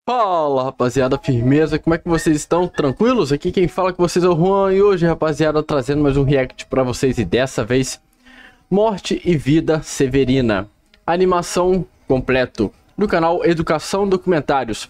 Fala, rapaziada, firmeza, como é que vocês estão? Tranquilos? Aqui quem fala com vocês é o Juan e hoje, rapaziada, trazendo mais um react pra vocês e dessa vez Morte e Vida Severina, animação completo do canal Educação Documentários.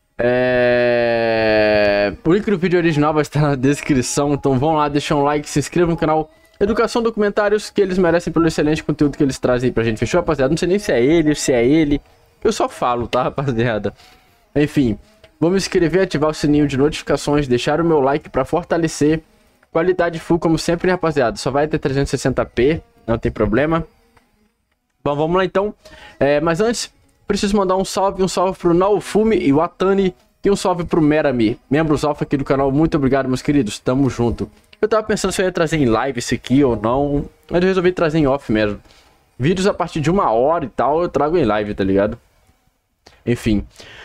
O link do vídeo original vai estar na descrição, então vão lá, deixem um like, se inscrevam no canal Educação Documentários, que eles merecem pelo excelente conteúdo que eles trazem aí pra gente, fechou, rapaziada? Não sei nem se é ele, eu só falo, tá, rapaziada? Enfim, vou me inscrever, ativar o sininho de notificações, deixar o meu like para fortalecer. Qualidade full, como sempre, rapaziada. Só vai ter 360p, não tem problema. Bom, vamos lá então. Mas antes, preciso mandar um salve pro Naofumi e o Atani. E um salve pro Merami, membros alfa aqui do canal. Muito obrigado, meus queridos. Tamo junto. Eu tava pensando se eu ia trazer em live esse aqui ou não, mas eu resolvi trazer em off mesmo. Vídeos a partir de 1 hora e tal, eu trago em live, tá ligado? Enfim.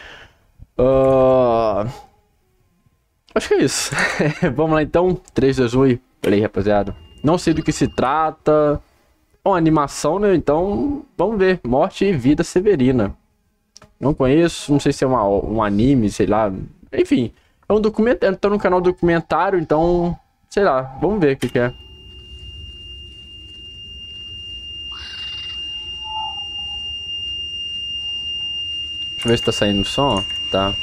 Acho que é isso. Vamos lá então. 3, 2, 1 e play, rapaziada. Não sei do que se trata. É uma animação, né? Então vamos ver. Morte e Vida Severina. Não conheço. Não sei se é um anime, sei lá. Enfim, é um documentário. Tô no canal documentário, então sei lá. Vamos ver o que é. Deixa eu ver se tá saindo o som. Tá.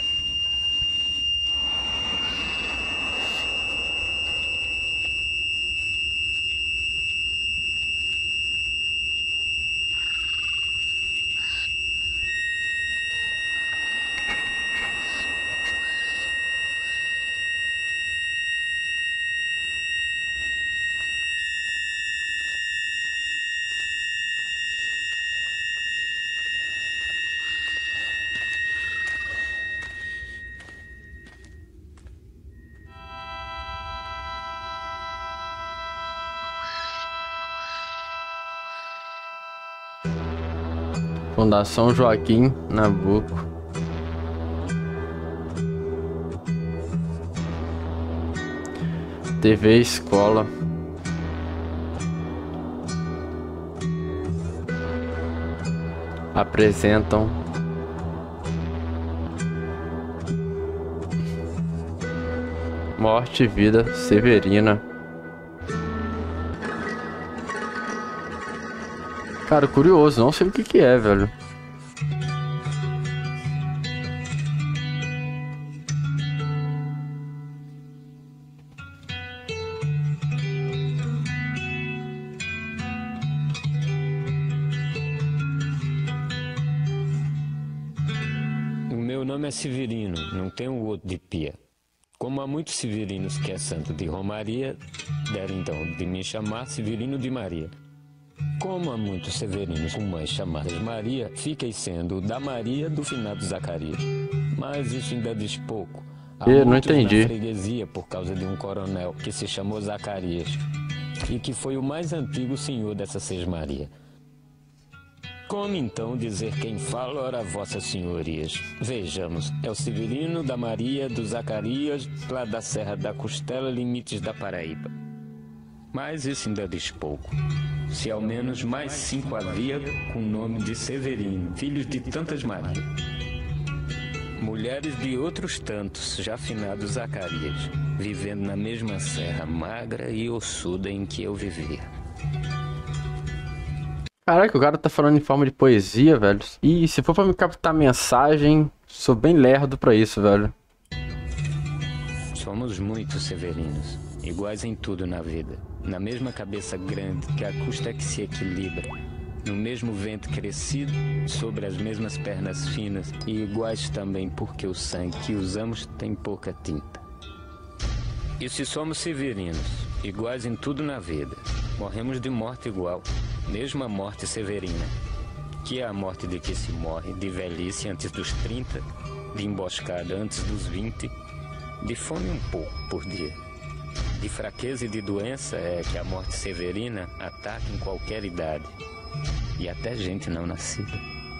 Fundação Joaquim Nabuco. TV Escola. Apresentam Morte e Vida Severina. Cara, curioso, não sei o que é, velho. O meu nome é Severino, não tenho outro de pia. Como há muitos severinos que é santo de Romaria, deram então de me chamar Severino de Maria. Como há muitos severinos com mães chamadas Maria, fiquei sendo da Maria do finado Zacarias. Mas isso ainda diz pouco. Há não entendi. Na freguesia por causa de um coronel que se chamou Zacarias e que foi o mais antigo senhor dessa sesmaria. Como então dizer quem fala, ora vossas senhorias? Vejamos, é o Severino da Maria do Zacarias, lá da Serra da Costela, limites da Paraíba. Mas isso ainda diz pouco. Se ao menos mais 5 havia com o nome de Severino, filhos de tantas Marias. Mulheres de outros tantos, já finados Zacarias, vivendo na mesma serra magra e ossuda em que eu vivia. Caraca, o cara tá falando em forma de poesia, velho. E se for pra me captar mensagem, sou bem lerdo pra isso, velho. Somos muitos severinos, iguais em tudo na vida. Na mesma cabeça grande que a custa é que se equilibra. No mesmo vento crescido, sobre as mesmas pernas finas. E iguais também porque o sangue que usamos tem pouca tinta. E se somos severinos, iguais em tudo na vida, morremos de morte igual, mesma morte severina, que é a morte de que se morre de velhice antes dos 30, de emboscada antes dos 20, de fome um pouco por dia. De fraqueza e de doença é que a morte severina ataca em qualquer idade, e até gente não nascida.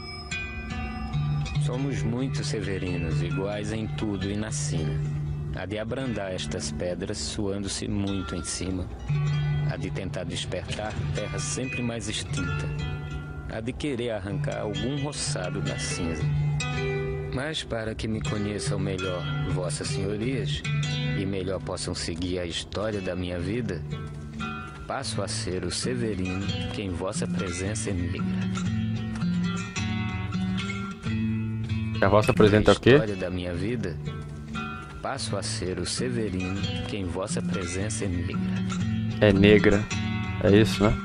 Somos muitos severinos, iguais em tudo e na sina. Há de abrandar estas pedras, suando-se muito em cima. Há de tentar despertar terra sempre mais extinta. Há de querer arrancar algum roçado da cinza. Mas para que me conheçam melhor, vossas senhorias, e melhor possam seguir a história da minha vida, passo a ser o Severino que em vossa presença emigra. A vossa presença é o quê? A história da minha vida, passo a ser o Severino que em vossa presença emigra. É negra. É isso, né?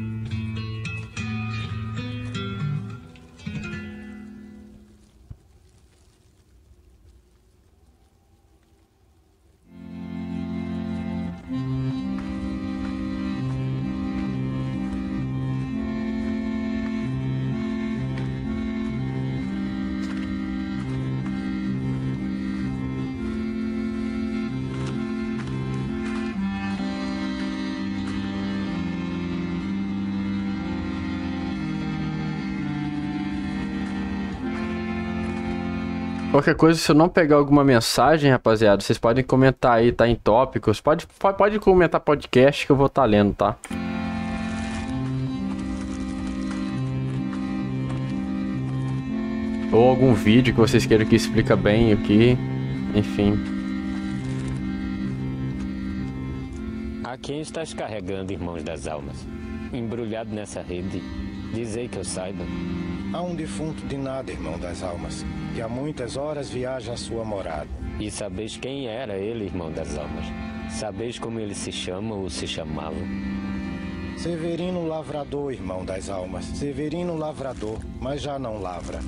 Qualquer coisa, se eu não pegar alguma mensagem, rapaziada, vocês podem comentar aí, tá em tópicos. Pode comentar podcast que eu vou estar lendo, tá? Ou algum vídeo que vocês queiram que explica bem aqui. Enfim. A quem estás carregando, irmãos das almas? Embrulhado nessa rede, dizei que eu saiba. Há um defunto de nada, irmão das almas, que há muitas horas viaja à sua morada. E sabeis quem era ele, irmão das almas? Sabeis como ele se chama ou se chamava? Severino Lavrador, irmão das almas. Severino Lavrador, mas já não lavra.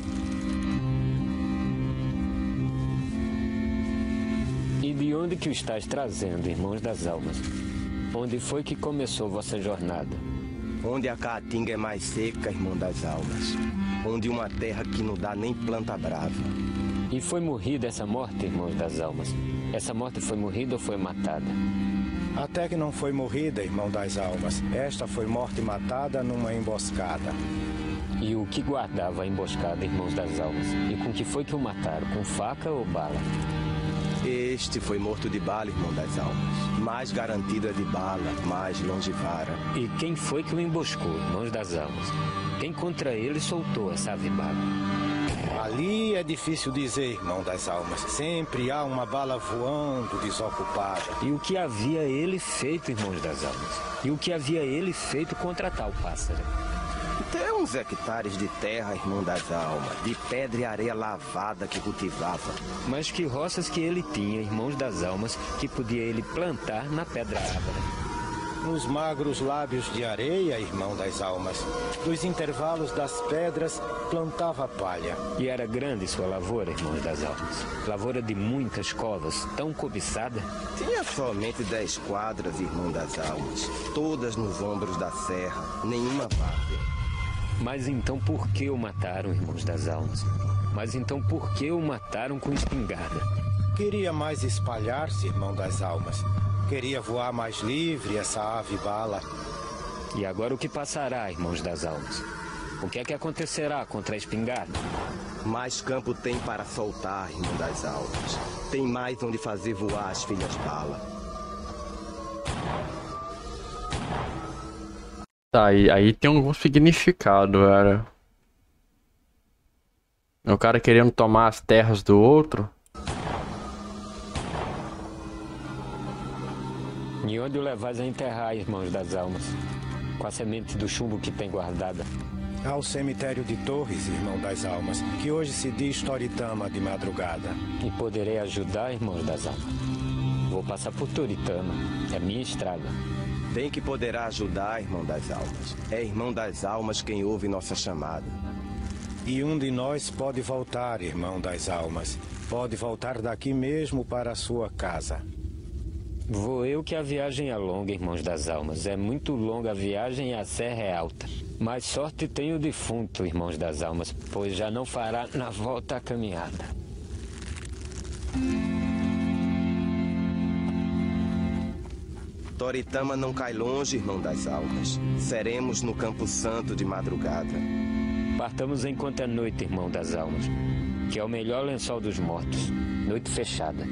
E de onde que o estás trazendo, irmãos das almas? Onde foi que começou vossa jornada? Onde a caatinga é mais seca, irmão das almas. Onde uma terra que não dá nem planta brava. E foi morrida essa morte, irmãos das almas? Essa morte foi morrida ou foi matada? Até que não foi morrida, irmão das almas. Esta foi morta e matada numa emboscada. E o que guardava a emboscada, irmãos das almas? E com que foi que o mataram? Com faca ou bala? Este foi morto de bala, irmão das almas. Mais garantido é de bala, mais longevara. E quem foi que o emboscou, irmãos das almas? Quem contra ele soltou essa ave bala? Ali é difícil dizer, irmão das almas. Sempre há uma bala voando desocupada. E o que havia ele feito, irmãos das almas? E o que havia ele feito contra tal pássaro? Tem uns hectares de terra, irmão das almas, de pedra e areia lavada que cultivava. Mas que roças que ele tinha, irmãos das almas, que podia ele plantar na pedra árvore? Nos magros lábios de areia, irmão das almas, dos intervalos das pedras, plantava palha. E era grande sua lavoura, irmãos das almas. Lavoura de muitas covas, tão cobiçada. Tinha somente 10 quadras, irmão das almas, todas nos ombros da serra, nenhuma várzea. Mas então por que o mataram, irmãos das almas? Mas então por que o mataram com espingarda? Queria mais espalhar-se, irmão das almas. Queria voar mais livre, essa ave bala. E agora o que passará, irmãos das almas? O que é que acontecerá contra a espingarda? Mais campo tem para soltar, irmão das almas. Tem mais onde fazer voar as filhas bala. Tá, aí tem algum significado, cara. O cara querendo tomar as terras do outro. E onde o levais a enterrar, irmãos das almas? Com a semente do chumbo que tem guardada? Ao cemitério de Torres, irmão das almas, que hoje se diz Toritama de madrugada. E poderei ajudar, irmãos das almas? Vou passar por Toritama, é minha estrada. Bem que poderá ajudar, irmão das almas. É irmão das almas quem ouve nossa chamada. E um de nós pode voltar, irmão das almas. Pode voltar daqui mesmo para a sua casa. Vou eu que a viagem é longa, irmãos das almas. É muito longa a viagem e a serra é alta. Mas sorte tem o defunto, irmãos das almas, pois já não fará na volta a caminhada. Toritama não cai longe, irmão das almas. Seremos no Campo Santo de madrugada. Partamos enquanto é noite, irmão das almas, que é o melhor lençol dos mortos. Noite fechada.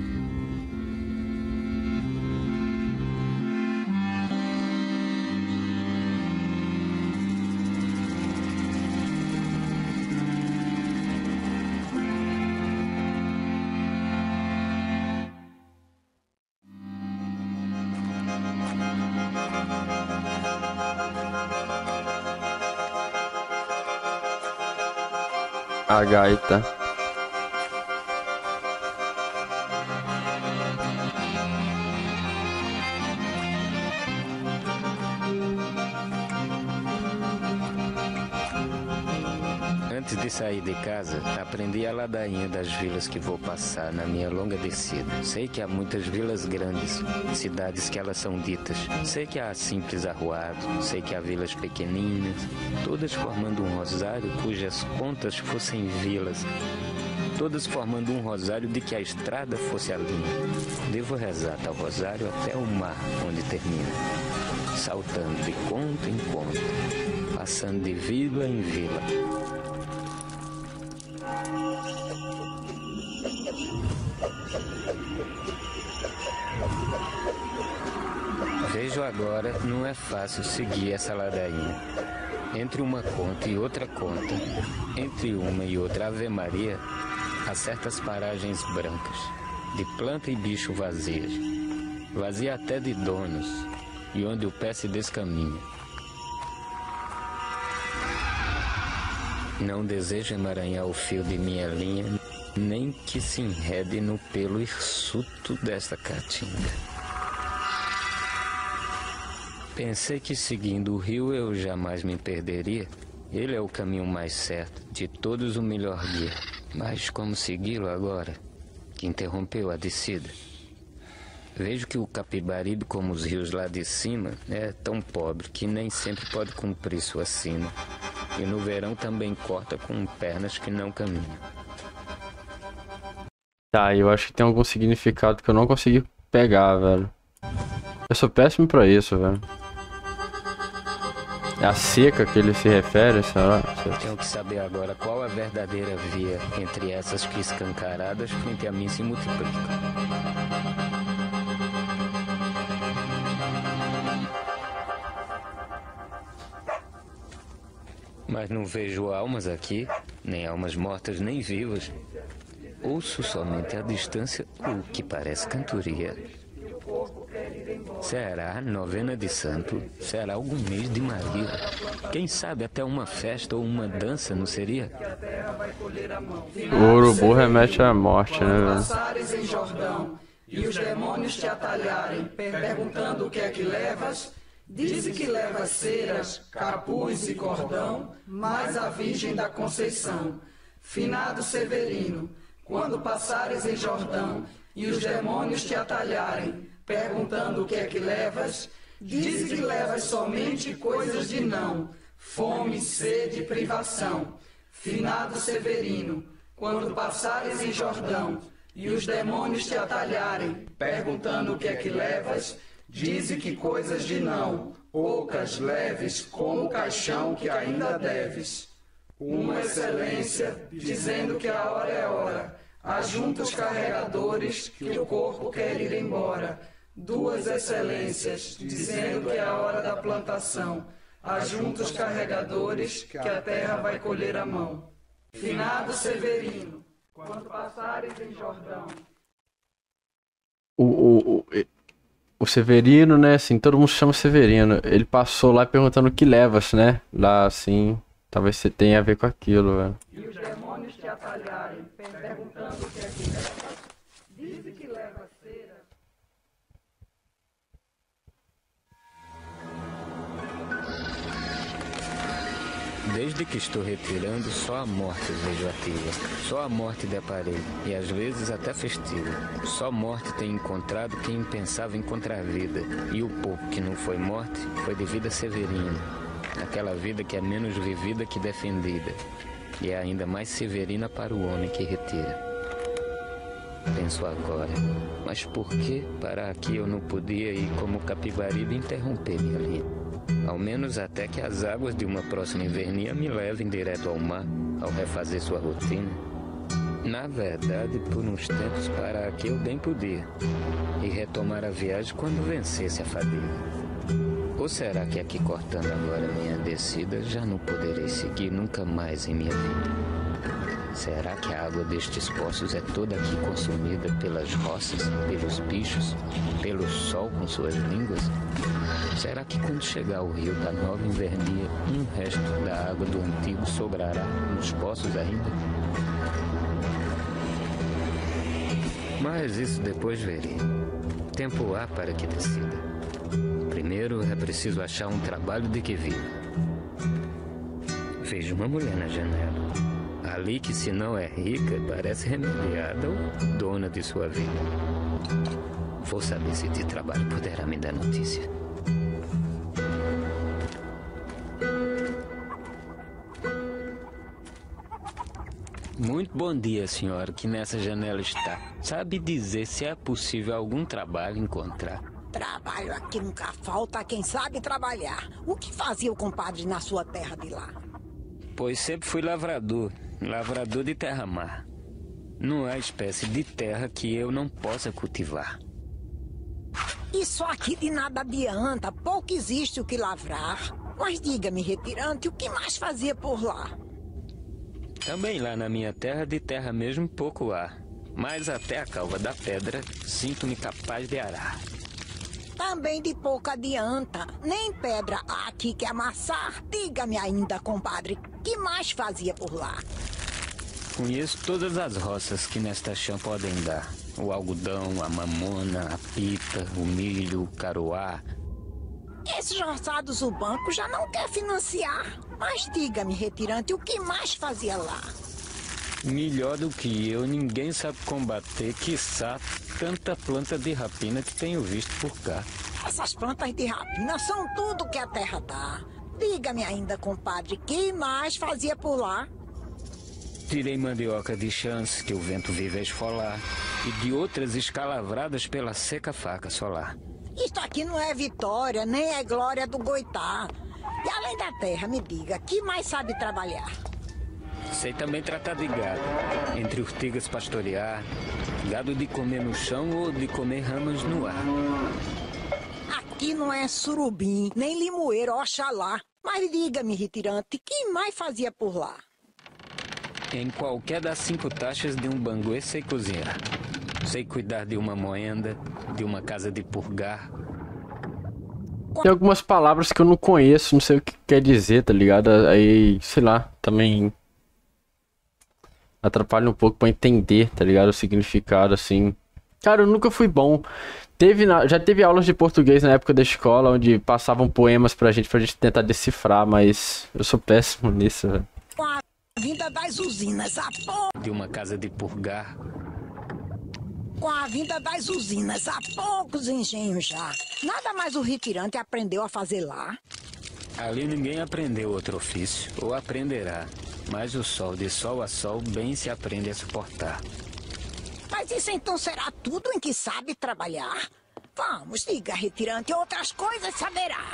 A gaita. Antes de sair de casa, aprendi a ladainha das vilas que vou passar na minha longa descida. Sei que há muitas vilas grandes, cidades que elas são ditas. Sei que há simples arruados, sei que há vilas pequeninas, todas formando um rosário cujas contas fossem vilas. Todas formando um rosário de que a estrada fosse a linha. Devo rezar tal rosário até o mar onde termina. Saltando de conta em conta, passando de vila em vila. Vejo agora, não é fácil seguir essa ladainha. Entre uma conta e outra conta, entre uma e outra Ave Maria, há certas paragens brancas, de planta e bicho vazias, vazia até de donos, e onde o pé se descaminha. Não desejo emaranhar o fio de minha linha, nem que se enrede no pelo hirsuto desta caatinga. Pensei que seguindo o rio eu jamais me perderia. Ele é o caminho mais certo, de todos o melhor guia. Mas como segui-lo agora, que interrompeu a descida? Vejo que o Capibaribe, como os rios lá de cima, é tão pobre que nem sempre pode cumprir sua sina. E no verão também corta com pernas que não caminham. Tá, eu acho que tem algum significado que eu não consegui pegar, velho. Eu sou péssimo pra isso, velho. É a seca que ele se refere, será? Tenho que saber agora qual a verdadeira via entre essas que escancaradas frente a mim se multiplicam. Mas não vejo almas aqui, nem almas mortas nem vivas. Ouço somente à distância o que parece cantoria. Será novena de santo? Será algum mês de Maria? Quem sabe até uma festa ou uma dança, não seria? O urubu remete à morte, né, velho? Passares em Jordão e os demônios te atalharem, perguntando o que é que levas, dize que levas ceras, capuz e cordão, mais a Virgem da Conceição. Finado Severino, quando passares em Jordão e os demônios te atalharem, perguntando o que é que levas, diz que levas somente coisas de não, fome, sede e privação. Finado Severino, quando passares em Jordão e os demônios te atalharem, perguntando o que é que levas, diz que coisas de não, poucas, leves, como o caixão que ainda deves. Uma excelência, dizendo que a hora é hora, ajunta os carregadores que o corpo quer ir embora. Duas excelências, dizendo que é a hora da plantação, ajunta os carregadores que a terra vai colher a mão. Finado Severino, quando passares em Jordão. O Severino, né, assim, todo mundo chama Severino. Ele passou lá perguntando o que levas, né? Lá, assim, talvez você tenha a ver com aquilo, velho. E os demônios te atalharem, perguntando o que é que levas, diz que leva cera. Desde que estou retirando, só a morte vejo ativa. Só a morte deparei, e às vezes até festiva. Só morte tem encontrado quem pensava encontrar vida. E o pouco que não foi morte, foi de vida severina. Aquela vida que é menos vivida que defendida. E é ainda mais severina para o homem que retira. Penso agora, mas por que para aqui eu não podia ir como Capibaribe interromper minha linha? Ao menos até que as águas de uma próxima invernia me levem direto ao mar, ao refazer sua rotina. Na verdade, por uns tempos para aqui eu bem podia, e retomar a viagem quando vencesse a fadiga. Ou será que aqui cortando agora minha descida, já não poderei seguir nunca mais em minha vida? Será que a água destes poços é toda aqui consumida pelas roças, pelos bichos, pelo sol com suas línguas? Será que quando chegar ao rio da nova invernia, um resto da água do antigo sobrará nos poços ainda? Mas isso depois verei. Tempo há para que decida. Primeiro é preciso achar um trabalho de que viva. Vejo uma mulher na janela. Ali que, se não é rica, parece remediada ou dona de sua vida. Vou saber se de trabalho poderá me dar notícia. Muito bom dia, senhora, que nessa janela está. Sabe dizer se é possível algum trabalho encontrar? Trabalho aqui nunca falta quem sabe trabalhar. O que fazia o compadre na sua terra de lá? Pois sempre fui lavrador de terra-mar. Não há espécie de terra que eu não possa cultivar. Isso aqui de nada adianta, pouco existe o que lavrar. Mas diga-me, retirante, o que mais fazia por lá? Também lá na minha terra de terra mesmo pouco há. Mas até a calva da pedra sinto-me capaz de arar. Também de pouco adianta. Nem pedra há aqui que amassar. Diga-me ainda, compadre, que mais fazia por lá? Conheço todas as roças que nesta chã podem dar. O algodão, a mamona, a pita, o milho, o caroá. Esses roçados o banco já não quer financiar. Mas diga-me, retirante, o que mais fazia lá? Melhor do que eu, ninguém sabe combater, quiçá, tanta planta de rapina que tenho visto por cá. Essas plantas de rapina são tudo que a terra dá. Diga-me ainda, compadre, que mais fazia por lá? Tirei mandioca de chance que o vento vive a esfolar e de outras escalavradas pela seca faca solar. Isto aqui não é vitória, nem é glória do Goitá. E além da terra, me diga, que mais sabe trabalhar? Sei também tratar de gado, entre urtigas pastorear, gado de comer no chão ou de comer ramas no ar. Aqui não é surubim, nem limoeiro, oxalá. Mas diga-me, retirante, que mais fazia por lá? Em qualquer das 5 taxas de um banguê sei cozinhar. Sei cuidar de uma moenda, de uma casa de purgar. Tem algumas palavras que eu não conheço, não sei o que quer dizer, tá ligado? Aí, sei lá, também atrapalha um pouco pra entender, tá ligado? O significado, assim. Cara, eu nunca fui bom. Já teve aulas de português na época da escola, onde passavam poemas pra gente tentar decifrar, mas eu sou péssimo nisso, velho. Com a vinda das usinas, De uma casa de purgar. Com a vinda das usinas, há poucos engenhos já. Nada mais o retirante aprendeu a fazer lá. Ali ninguém aprendeu outro ofício, ou aprenderá. Mas o sol, de sol a sol, bem se aprende a suportar. Mas isso então será tudo em que sabe trabalhar? Vamos, diga, retirante, outras coisas saberá.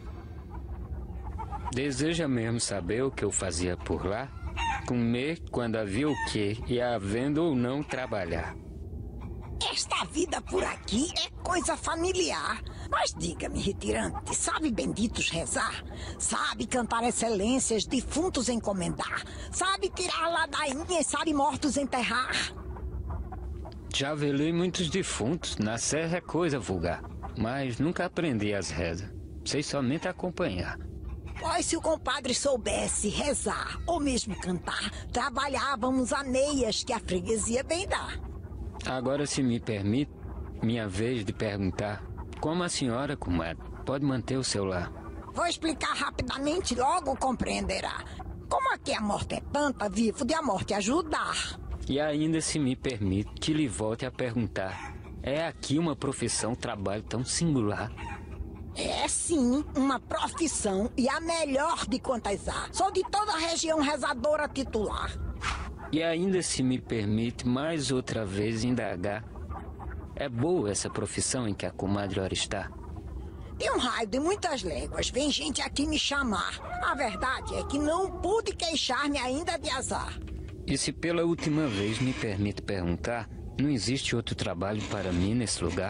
Deseja mesmo saber o que eu fazia por lá? Comer quando havia o quê, e havendo ou não trabalhar. Esta vida por aqui é coisa familiar. Mas diga-me, retirante, sabe benditos rezar? Sabe cantar excelências, defuntos encomendar? Sabe tirar ladainha e sabe mortos enterrar? Já velei muitos defuntos, na serra é coisa vulgar. Mas nunca aprendi as rezas. Sei somente acompanhar. Pois se o compadre soubesse rezar ou mesmo cantar, trabalhávamos a meias que a freguesia bem dá. Agora, se me permite, minha vez de perguntar, como a senhora, comadre, pode manter o seu lar? Vou explicar rapidamente, logo compreenderá. Como aqui a morte é tanta, vivo de a morte ajudar. E ainda, se me permite, que lhe volte a perguntar, é aqui uma profissão, trabalho tão singular? É sim, uma profissão e a melhor de quantas há. Sou de toda a região rezadora titular. E ainda, se me permite, mais outra vez indagar. É boa essa profissão em que a comadre ora está? De um raio de muitas léguas, vem gente aqui me chamar. A verdade é que não pude queixar-me ainda de azar. E se pela última vez me permite perguntar, não existe outro trabalho para mim nesse lugar?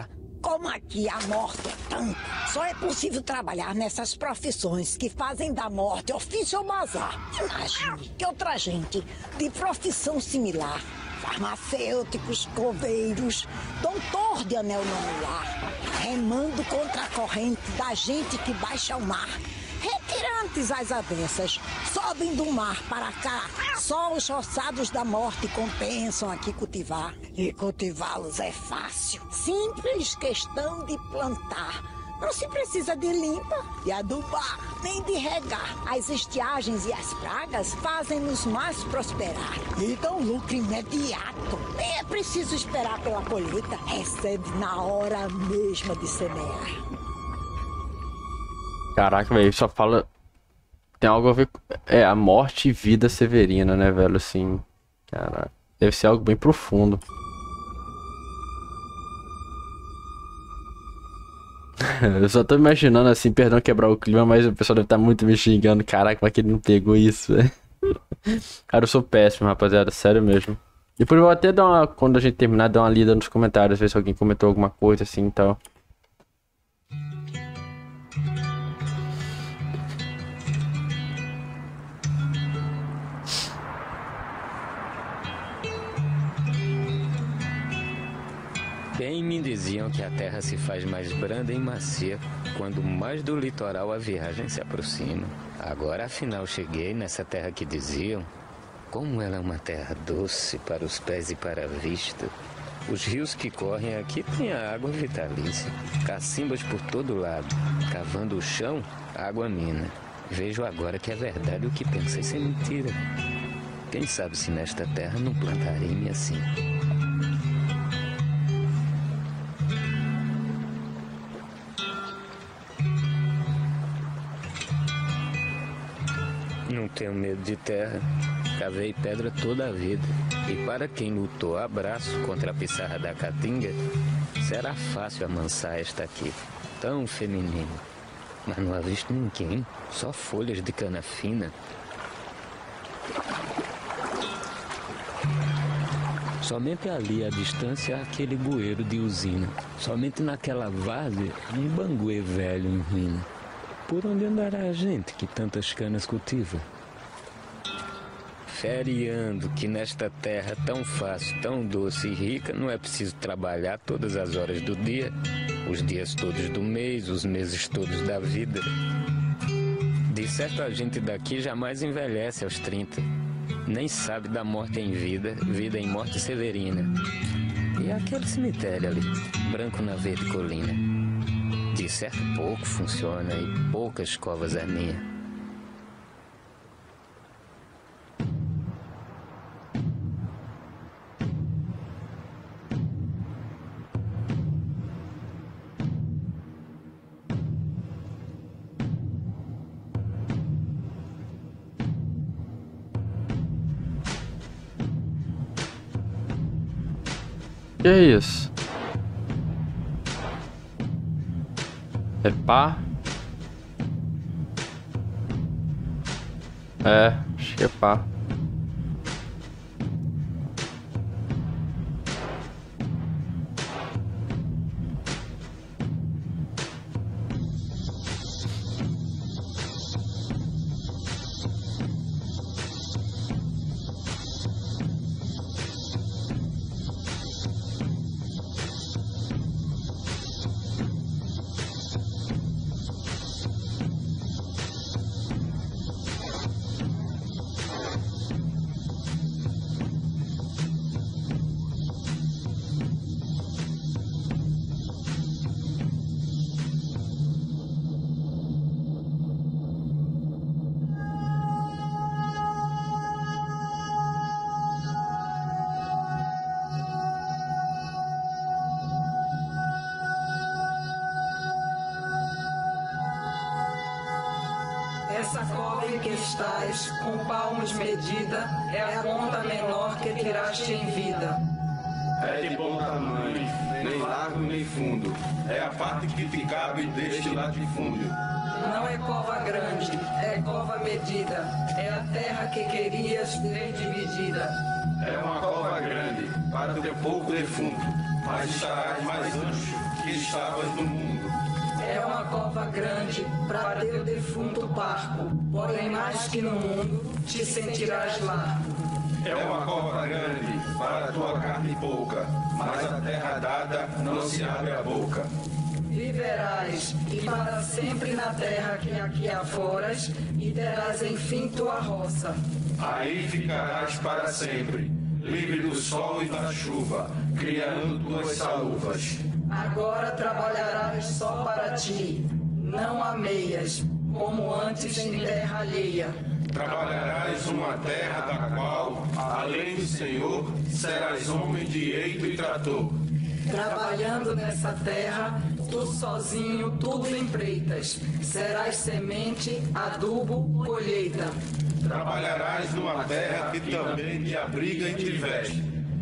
como aqui a morte é tanta, só é possível trabalhar nessas profissões que fazem da morte ofício ou bazar. Imagine que outra gente de profissão similar, farmacêuticos, coveiros, doutor de anel no lar, remando contra a corrente da gente que baixa o mar. Retirantes às avessas, sobem do mar para cá. Só os roçados da morte compensam aqui cultivar. E cultivá-los é fácil. Simples questão de plantar. Não se precisa de limpa, de adubar, nem de regar. As estiagens e as pragas fazem-nos mais prosperar e dão lucro imediato. Nem é preciso esperar pela colheita. Recebe na hora mesma de semear. Caraca, velho, só fala... Tem algo a ver com... É, a morte e vida severina, né, velho, assim... Caraca, deve ser algo bem profundo. Eu só tô imaginando, assim, perdão quebrar o clima, mas o pessoal deve estar muito me xingando. Caraca, mas que ele não pegou isso, velho. Cara, eu sou péssimo, rapaziada, sério mesmo. Depois eu vou até dar uma... Quando a gente terminar, dar uma lida nos comentários, ver se alguém comentou alguma coisa, assim, e tal. Bem me diziam que a terra se faz mais branda e macia quando mais do litoral a viagem se aproxima. Agora afinal cheguei nessa terra que diziam. Como ela é uma terra doce para os pés e para a vista. Os rios que correm aqui têm a água vitalícia. Cacimbas por todo lado. Cavando o chão, água mina. Vejo agora que é verdade o que pensei ser mentira. Quem sabe se nesta terra não plantarei-me assim. Não tenho medo de terra. Cavei pedra toda a vida. E para quem lutou a braço contra a pissarra da caatinga, será fácil amansar esta aqui, tão feminina. Mas não avisto ninguém, só folhas de cana fina. Somente ali à distância há aquele bueiro de usina. Somente naquela várzea um banguê velho em ruína. Por onde andará a gente que tantas canas cultiva? Feriando que nesta terra tão fácil, tão doce e rica, não é preciso trabalhar todas as horas do dia, os dias todos do mês, os meses todos da vida. De certo a gente daqui jamais envelhece aos 30, nem sabe da morte em vida, vida em morte severina. E aquele cemitério ali, branco na verde colina. De certo pouco funciona e poucas covas é minha. Que é isso? É pá? É, acho que é pá. Essa cova em que estás, com palmos medida, é a conta menor que tiraste em vida. É de bom tamanho, nem largo nem fundo. É a parte que te cabe deste latifúndio. Não é cova grande, é cova medida. É a terra que querias ver dividida. É uma cova grande para teu pouco defunto, mas estarás mais ancho que estavas no mundo. É uma cova grande para teu defunto parco, porém mais que no mundo te sentirás largo. É uma cova grande para tua carne pouca, mas a terra dada não se abre a boca. Viverás e para sempre na terra que aqui aforas, e terás enfim tua roça. Aí ficarás para sempre, livre do sol e da chuva, criando tuas saúvas. Agora trabalharás só para ti, não a meias, como antes em terra alheia. Trabalharás uma terra da qual, além do Senhor, serás homem de eito e trator. Trabalhando nessa terra, tu sozinho tudo empreitas. Serás semente, adubo, colheita. Trabalharás numa terra que também te abriga e te veste,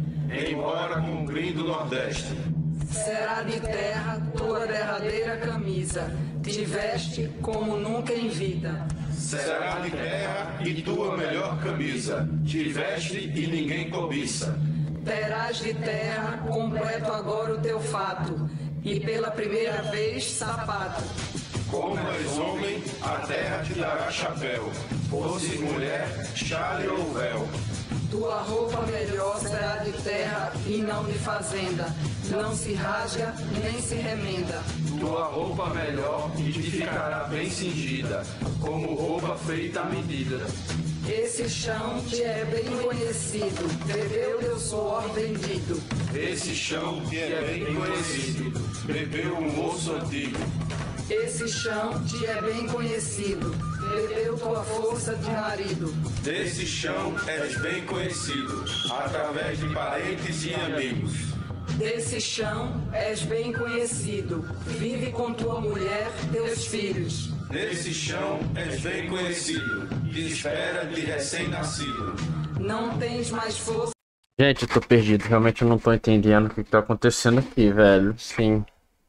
embora cumprindo o Nordeste. Será de terra tua derradeira camisa, te veste como nunca em vida. Será de terra e tua melhor camisa, te veste e ninguém cobiça. Terás de terra completo agora o teu fato, e pela primeira vez sapato. Como és homem, a terra te dará chapéu, fosse mulher, chale ou véu. Tua roupa melhor será de terra e não de fazenda, não se rasga nem se remenda. Tua roupa melhor e te ficará bem cingida, como roupa feita à medida. Esse chão te é bem conhecido, bebeu teu suor vendido. Esse chão te é bem conhecido, bebeu um moço antigo. Esse chão te é bem conhecido, bebeu tua força de marido. Desse chão és bem conhecido, através de parentes e amigos. Desse chão és bem conhecido, vive com tua mulher, teus filhos. Nesse chão és bem conhecido, te espera de recém-nascido. Não tens mais força. Gente, eu tô perdido. Realmente eu não tô entendendo o que tá acontecendo aqui, velho. Sim.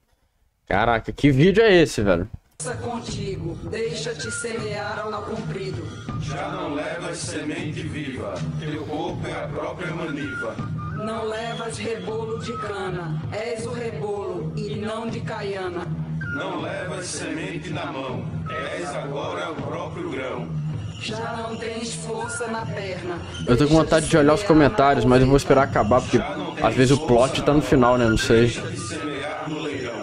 Caraca, que vídeo é esse, velho? Contigo, deixa-te semear ao comprido. Já não levas semente viva, teu corpo é a própria maniva. Não levas rebolo de cana, és o rebolo e não de caiana. Não levas semente na mão, és agora o próprio grão. Já não tens força na perna. Eu tô com vontade de olhar os comentários, mas eu vou esperar acabar, porque às vezes o plot tá no final, né? Não sei. Deixa de semear no leirão.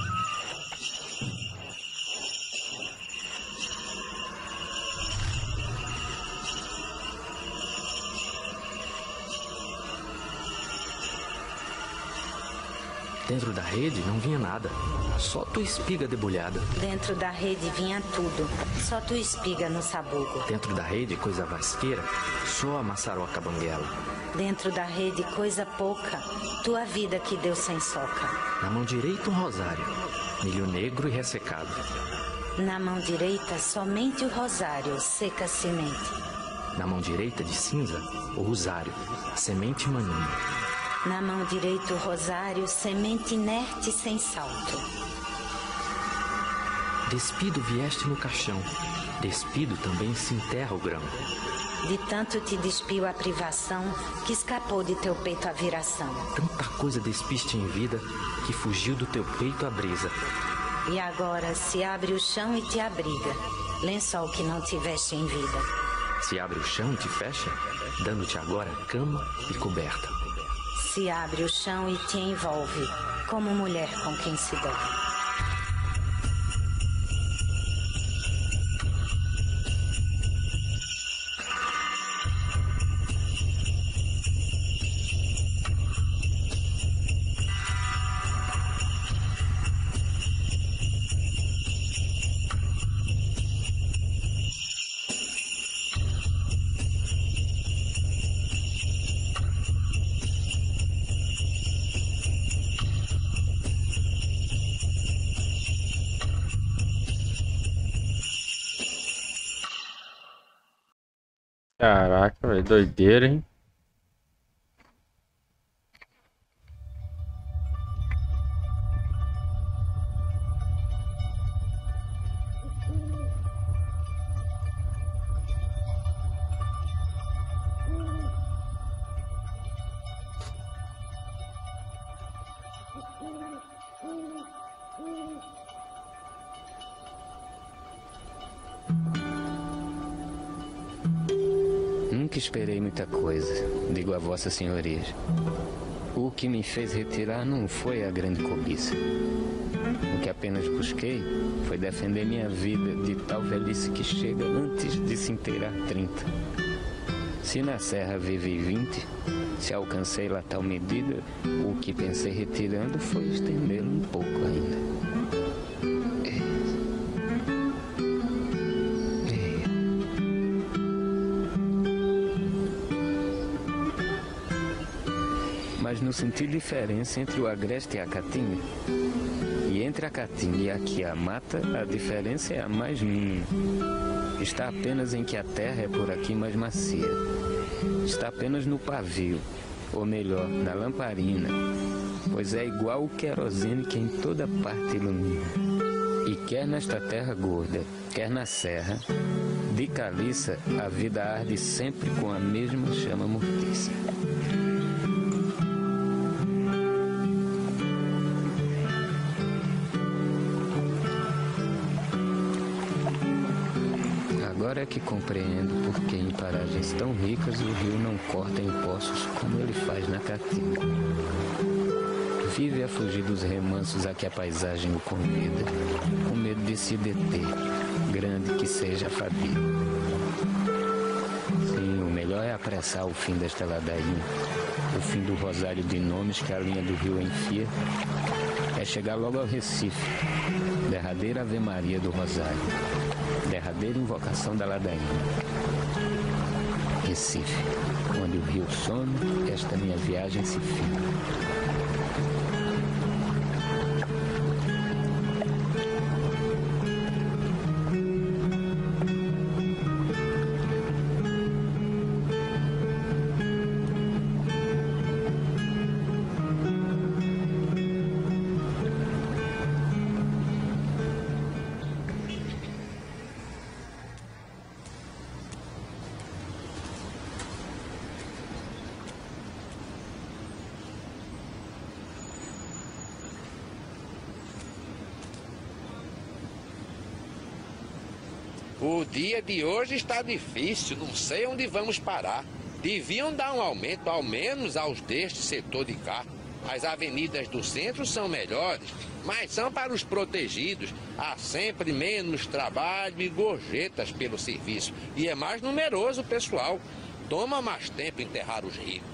Dentro da rede não vinha nada, só tua espiga debulhada. Dentro da rede vinha tudo, só tua espiga no sabugo. Dentro da rede, coisa vasqueira, só a maçaroca banguela. Dentro da rede, coisa pouca, tua vida que deu sem soca. Na mão direita um rosário, milho negro e ressecado. Na mão direita, somente o rosário, seca semente. Na mão direita de cinza, o rosário, semente maninha. Na mão direita o rosário, semente inerte sem salto. Despido vieste no caixão, despido também se enterra o grão. De tanto te despiu a privação, que escapou de teu peito a viração. Tanta coisa despiste em vida, que fugiu do teu peito a brisa. E agora se abre o chão e te abriga, lençol que não tiveste em vida. Se abre o chão e te fecha, dando-te agora cama e coberta. Se abre o chão e te envolve, como mulher com quem se dorme. Caraca, velho, doideira, hein? Nunca esperei muita coisa, digo a vossas senhorias. O que me fez retirar não foi a grande cobiça. O que apenas busquei foi defender minha vida de tal velhice que chega antes de se inteirar 30. Se na serra vivi 20, se alcancei lá tal medida, o que pensei retirando foi estendê-lo um pouco ainda. Mas não senti diferença entre o agreste e a caatinga. E entre a caatinga e aqui a mata, a diferença é a mais mínima. Está apenas em que a terra é por aqui mais macia. Está apenas no pavio, ou melhor, na lamparina, pois é igual o querosene que em toda parte ilumina. E quer nesta terra gorda, quer na serra, de caliça a vida arde sempre com a mesma chama mortiça. Agora é que compreendo por que em paragens tão ricas o rio não corta em poços como ele faz na caatinga. Vive a fugir dos remansos a que a paisagem o convida, com medo de se deter, grande que seja a fadiga. Sim, o melhor é apressar o fim desta ladainha, o fim do rosário de nomes que a linha do rio enfia. É chegar logo ao Recife, derradeira Ave Maria do Rosário, derradeira invocação da ladainha. Recife, onde o rio some, esta minha viagem se finda. O dia de hoje está difícil, não sei onde vamos parar. Deviam dar um aumento, ao menos aos deste setor de cá. As avenidas do centro são melhores, mas são para os protegidos. Há sempre menos trabalho e gorjetas pelo serviço. E é mais numeroso o pessoal. Toma mais tempo enterrar os ricos.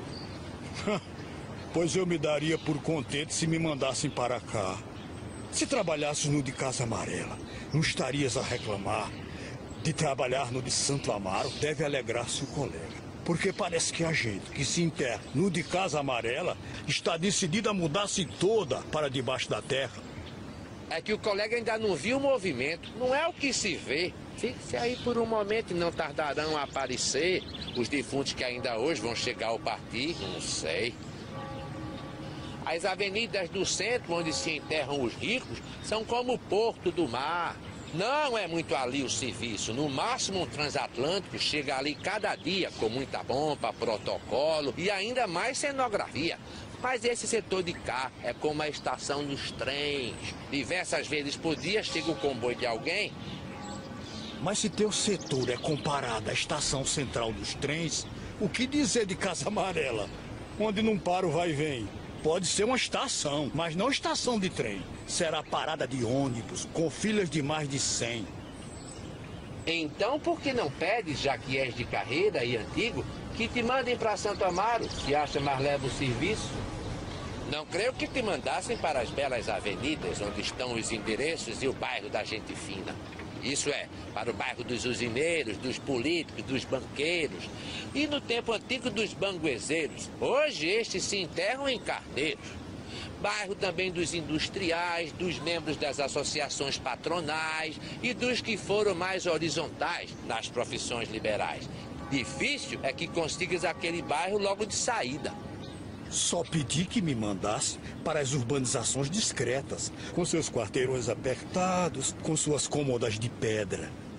Pois eu me daria por contente se me mandassem para cá. Se trabalhasses no de Casa Amarela, não estarias a reclamar. De trabalhar no de Santo Amaro deve alegrar-se o colega. Porque parece que a gente que se enterra no de Casa Amarela está decidida a mudar-se toda para debaixo da terra. É que o colega ainda não viu o movimento, não é o que se vê. Fique-se aí por um momento e não tardarão a aparecer os defuntos que ainda hoje vão chegar ao partir, não sei. As avenidas do centro, onde se enterram os ricos, são como o porto do mar. Não é muito ali o serviço. No máximo um transatlântico chega ali cada dia com muita bomba, protocolo e ainda mais cenografia. Mas esse setor de cá é como a estação dos trens. Diversas vezes por dia chega o comboio de alguém. Mas se teu setor é comparado à estação central dos trens, o que dizer de Casa Amarela, onde não para o vai e vem? Pode ser uma estação, mas não estação de trem. Será parada de ônibus, com filas de mais de 100. Então por que não pedes, já que és de carreira e antigo, que te mandem para Santo Amaro, se acha mais leve o serviço? Não creio que te mandassem para as belas avenidas, onde estão os endereços e o bairro da gente fina. Isso é, para o bairro dos usineiros, dos políticos, dos banqueiros e no tempo antigo dos banguezeiros. Hoje estes se enterram em Carneiros. Bairro também dos industriais, dos membros das associações patronais e dos que foram mais horizontais nas profissões liberais. Difícil é que consigas aquele bairro logo de saída. Só pedi que me mandasse para as urbanizações discretas, com seus quarteirões apertados, com suas cômodas de pedra.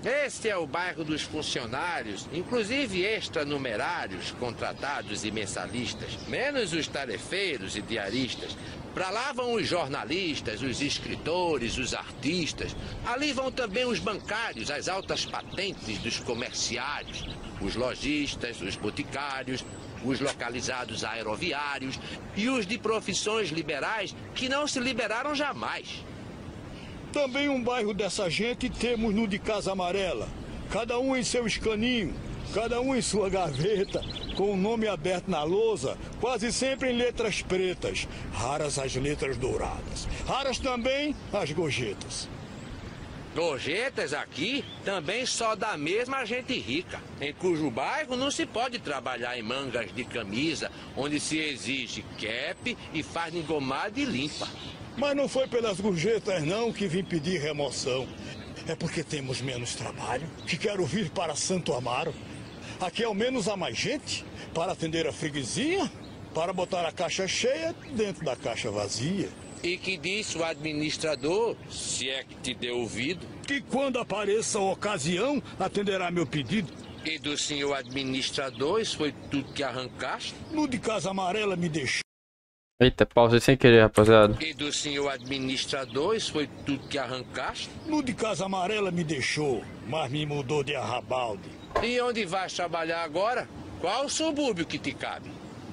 Este é o bairro dos funcionários, inclusive extranumerários, contratados e mensalistas, menos os tarefeiros e diaristas. Para lá vão os jornalistas, os escritores, os artistas. Ali vão também os bancários, as altas patentes dos comerciários, os lojistas, os boticários, os localizados aeroviários e os de profissões liberais que não se liberaram jamais. Também um bairro dessa gente temos no de Casa Amarela. Cada um em seu escaninho, cada um em sua gaveta, com o nome aberto na lousa, quase sempre em letras pretas. Raras as letras douradas. Raras também as gorjetas. Gorjetas aqui também só da mesma gente rica, em cujo bairro não se pode trabalhar em mangas de camisa, onde se exige cap e farda engomada e limpa. Mas não foi pelas gorjetas não que vim pedir remoção. É porque temos menos trabalho que quero vir para Santo Amaro. Aqui ao menos há mais gente para atender a freguesia, para botar a caixa cheia dentro da caixa vazia. E que disse o administrador, se é que te deu ouvido? Que quando apareça a ocasião, atenderá meu pedido. E do senhor administrador, isso foi tudo que arrancaste? No de Casa Amarela me deixou. Eita, pausei sem querer, rapaziada. E do senhor administrador, isso foi tudo que arrancaste? No de Casa Amarela me deixou, mas me mudou de arrabalde. E onde vais trabalhar agora? Qual o subúrbio que te cabe?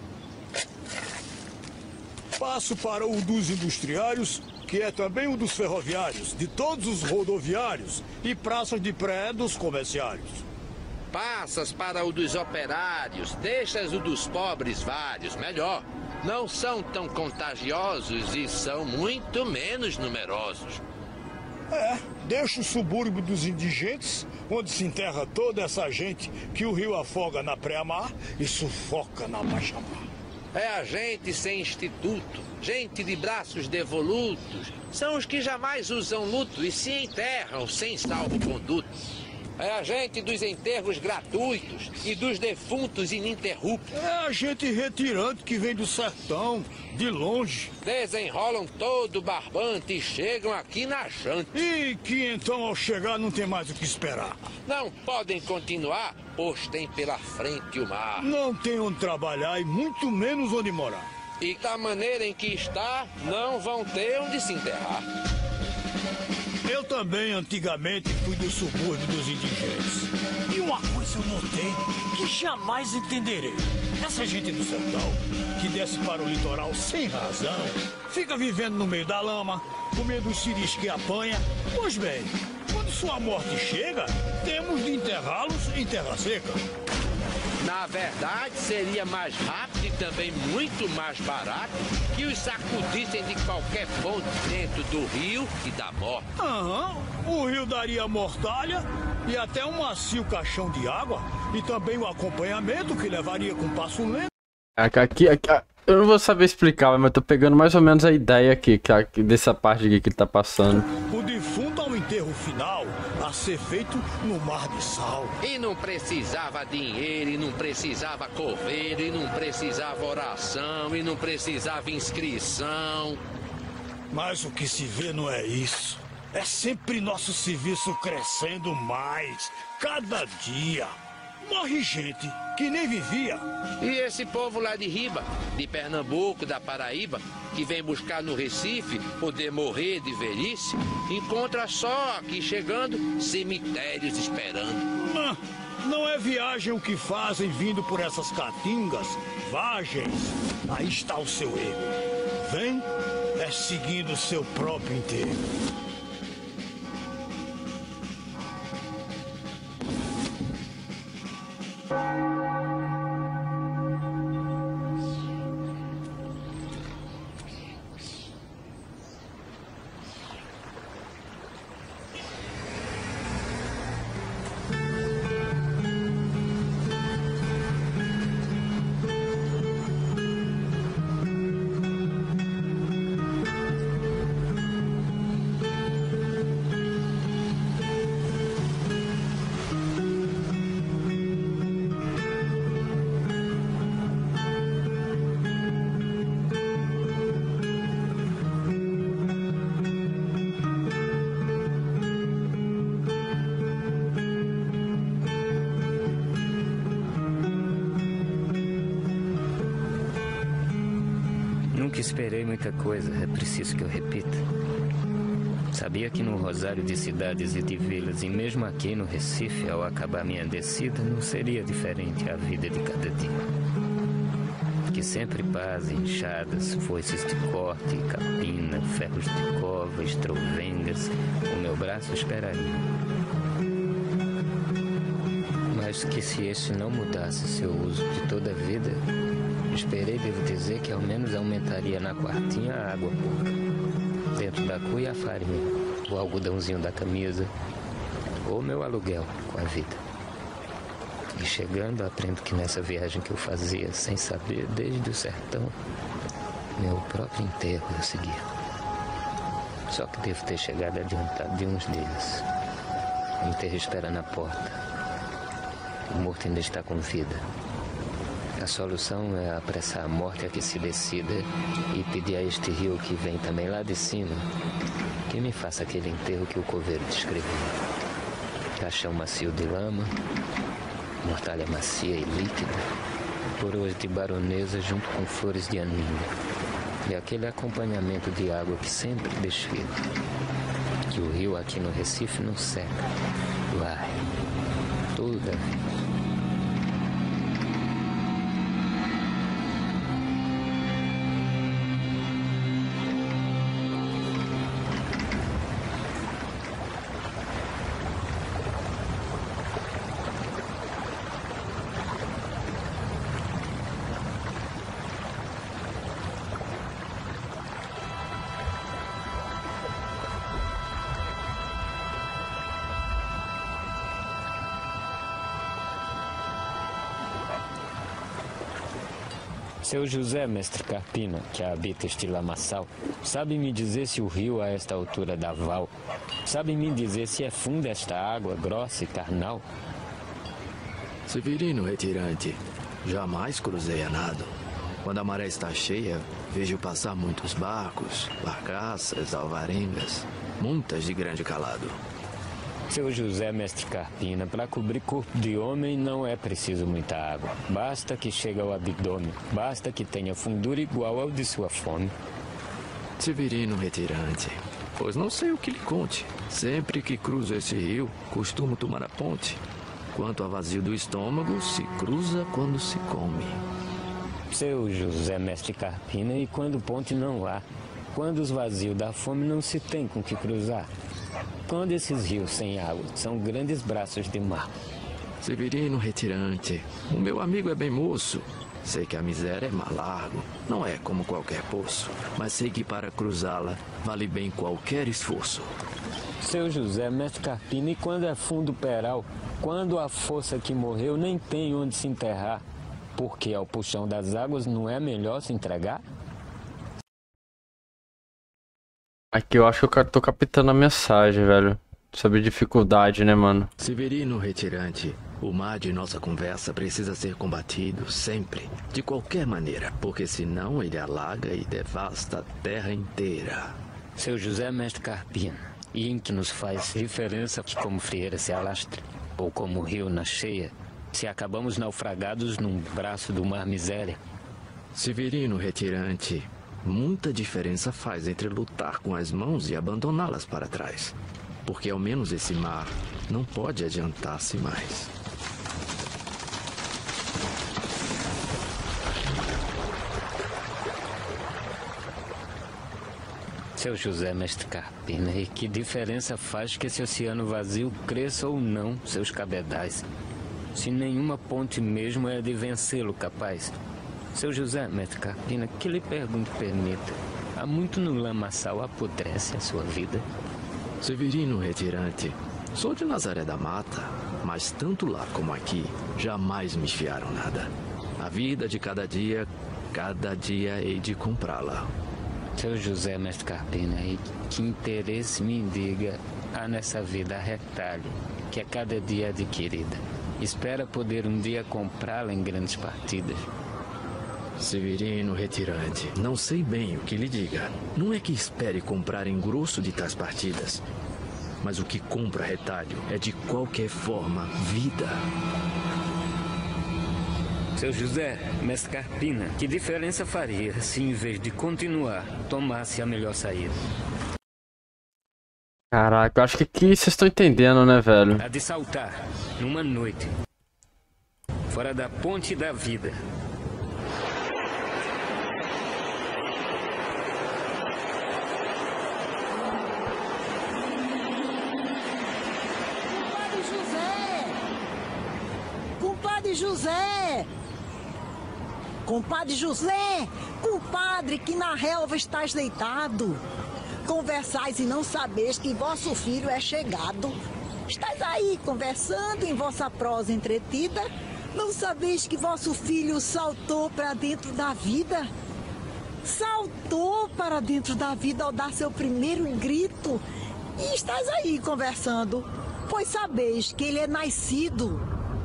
Passo para o dos industriários, que é também o dos ferroviários, de todos os rodoviários e praças de pré dos comerciários. Passas para o dos operários, deixas o dos pobres vários, melhor. Não são tão contagiosos e são muito menos numerosos. Deixa o subúrbio dos indigentes, onde se enterra toda essa gente que o rio afoga na pré-mar e sufoca na baixa-mar. É a gente sem instituto, gente de braços devolutos. São os que jamais usam luto e se enterram sem salvo-conduto. É a gente dos enterros gratuitos e dos defuntos ininterruptos. É a gente retirante que vem do sertão, de longe. Desenrolam todo barbante e chegam aqui na janta. E que então ao chegar não tem mais o que esperar. Não podem continuar, pois tem pela frente o mar. Não tem onde trabalhar e muito menos onde morar. E da maneira em que está, não vão ter onde se enterrar. Eu também, antigamente, fui do subúrbio dos indigentes. E uma coisa eu notei que jamais entenderei. Essa gente do sertão, que desce para o litoral sem razão, fica vivendo no meio da lama, comendo os ciris que apanha. Pois bem, quando sua morte chega, temos de enterrá-los em terra seca. Na verdade, seria mais rápido e também muito mais barato que os sacudissem de qualquer ponto dentro do rio e da morte. O rio daria mortalha e até um macio caixão de água e também o acompanhamento que levaria com passo lento. Aqui, eu não vou saber explicar, mas eu tô pegando mais ou menos a ideia aqui, dessa parte aqui que ele tá passando. O defunto ao enterro final a ser feito no mar de sal. E não precisava dinheiro, e não precisava coveiro, e não precisava oração, e não precisava inscrição. Mas o que se vê não é isso. É sempre nosso serviço crescendo mais, cada dia. Morre gente que nem vivia. E esse povo lá de riba, de Pernambuco, da Paraíba, que vem buscar no Recife poder morrer de velhice, encontra só aqui chegando cemitérios esperando. Não é viagem o que fazem vindo por essas caatingas, vagens. Aí está o seu erro. Vem, é seguindo o seu próprio enterro. esperei muita coisa, é preciso que eu repita. Sabia que no rosário de cidades e de vilas, e mesmo aqui no Recife, ao acabar minha descida, não seria diferente a vida de cada dia. Que sempre paz, enxadas, foices de corte, capina, ferros de cova, estrovengas, o meu braço esperaria. Mas que se este não mudasse seu uso de toda a vida, esperei, devo dizer, que ao menos aumentaria na quartinha a água pouca. Dentro da cuia a farinha, o algodãozinho da camisa, ou meu aluguel com a vida. E chegando, aprendo que nessa viagem que eu fazia, sem saber, desde o sertão, meu próprio enterro eu seguia. Só que devo ter chegado adiantado de uns deles. O enterro espera na porta. O morto ainda está com vida. A solução é apressar a morte a que se decida e pedir a este rio que vem também lá de cima que me faça aquele enterro que o coveiro descreveu. Caixão macio de lama, mortalha macia e líquida, coroas de baronesa junto com flores de aninho e aquele acompanhamento de água que sempre desfila. Que o rio aqui no Recife não seca, vai, toda a vida. Seu José, mestre Carpina, que habita este lamaçal, sabe me dizer se o rio a esta altura dá val? Sabe me dizer se é funda esta água grossa e carnal? Severino retirante, jamais cruzei a nado. Quando a maré está cheia, vejo passar muitos barcos, barcaças, alvarengas, muitas de grande calado. Seu José, mestre Carpina, para cobrir corpo de homem não é preciso muita água. Basta que chegue ao abdômen, basta que tenha fundura igual ao de sua fome. Severino retirante, pois não sei o que lhe conte. Sempre que cruzo esse rio, costumo tomar a ponte. Quanto a vazio do estômago, se cruza quando se come. Seu José, mestre Carpina, e quando ponte não há? Quando os vazios da fome não se tem com que cruzar? Quando esses rios sem água são grandes braços de mar? Severino retirante, o meu amigo é bem moço. Sei que a miséria é mar largo, não é como qualquer poço, mas sei que para cruzá-la vale bem qualquer esforço. Seu José, mestre Carpina, e quando é fundo peral, quando a força que morreu nem tem onde se enterrar, porque ao puxão das águas não é melhor se entregar? Aqui eu acho que eu tô captando a mensagem, velho. Sobre dificuldade, né, mano? Severino retirante, o mar de nossa conversa precisa ser combatido sempre, de qualquer maneira, porque senão ele alaga e devasta a terra inteira. Seu José, mestre Carpina, e em que nos faz diferença que como frieira se alastre, ou como rio na cheia, se acabamos naufragados num braço do mar miséria? Severino retirante, muita diferença faz entre lutar com as mãos e abandoná-las para trás. Porque ao menos esse mar não pode adiantar-se mais. Seu José, mestre Carpina, e que diferença faz que esse oceano vazio cresça ou não seus cabedais? Se nenhuma ponte mesmo é de vencê-lo capaz. Seu José, mestre Carpina, que lhe pergunto permita, há muito no lamaçal apodrece a sua vida? Severino retirante, sou de Nazaré da Mata, mas tanto lá como aqui, jamais me fiaram nada. A vida de cada dia hei de comprá-la. Seu José, mestre Carpina, e que interesse me indiga há nessa vida retalho, que a cada dia adquirida. Espera poder um dia comprá-la em grandes partidas. Severino retirante, não sei bem o que lhe diga. Não é que espere comprar em grosso de tais partidas, mas o que compra retalho é de qualquer forma vida. Seu José, mestre Carpina, que diferença faria se, em vez de continuar, tomasse a melhor saída? Caraca, eu acho que aqui vocês estão entendendo, né, velho? A de saltar, numa noite, fora da ponte da vida. Compadre José! Compadre José! Compadre, que na relva estás deitado. Conversais e não sabeis que vosso filho é chegado. Estás aí conversando em vossa prosa entretida. Não sabeis que vosso filho saltou para dentro da vida? Saltou para dentro da vida ao dar seu primeiro grito. E estás aí conversando, pois sabeis que ele é nascido.